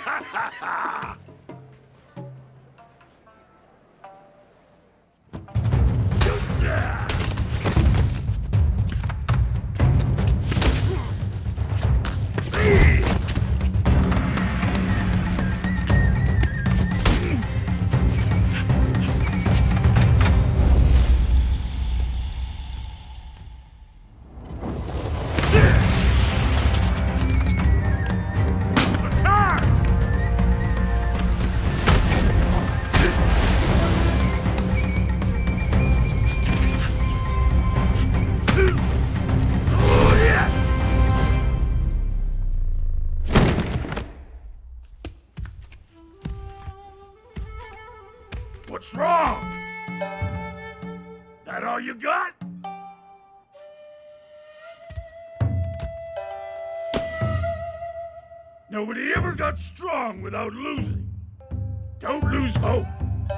What's wrong? That all you got? Nobody ever got strong without losing. Don't lose hope.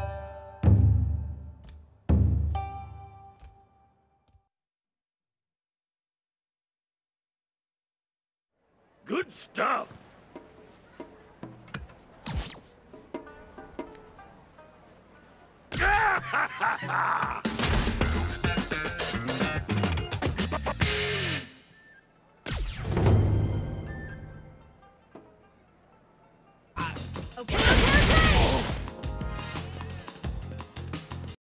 Good stuff. Ha ha ha ha!